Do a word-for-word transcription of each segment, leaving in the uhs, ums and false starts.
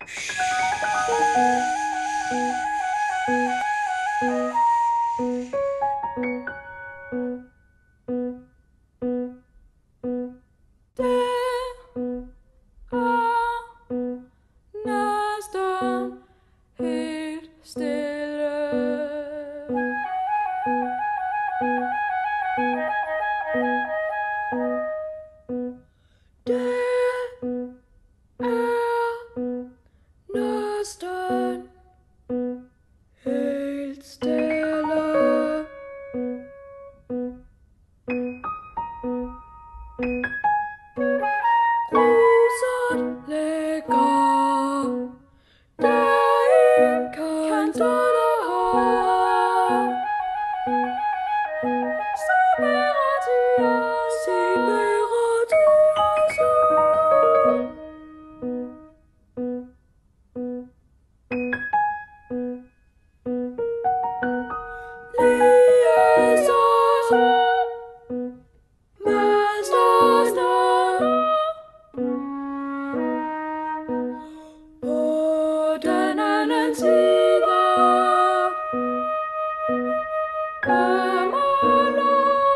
Næsten helt stille. Det er næsten helt stille. Gruset ligger der enkelt, eller har. Separat i os, separat i os. Ligesom på den anden side af målet.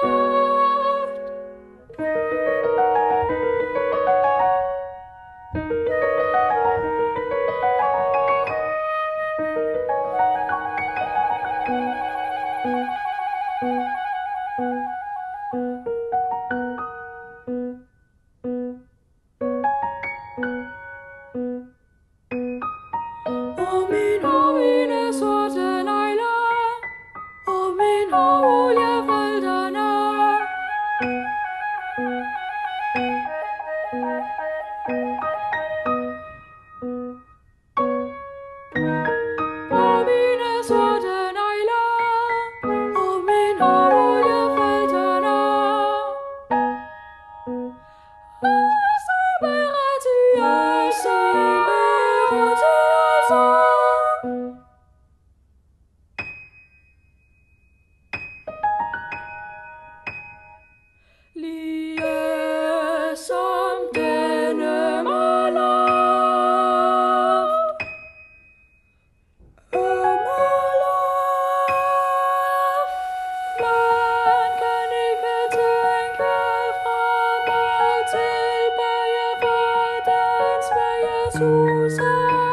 Og min hår, mine sorte negler, og min hår, oliefelterne. Og mine sorte negler, og min hår, oliefelterne. Og separat i os, separat i os. Ligesom denne målloft. Man kan ikke tænke frem og tilbage, for den smager suser.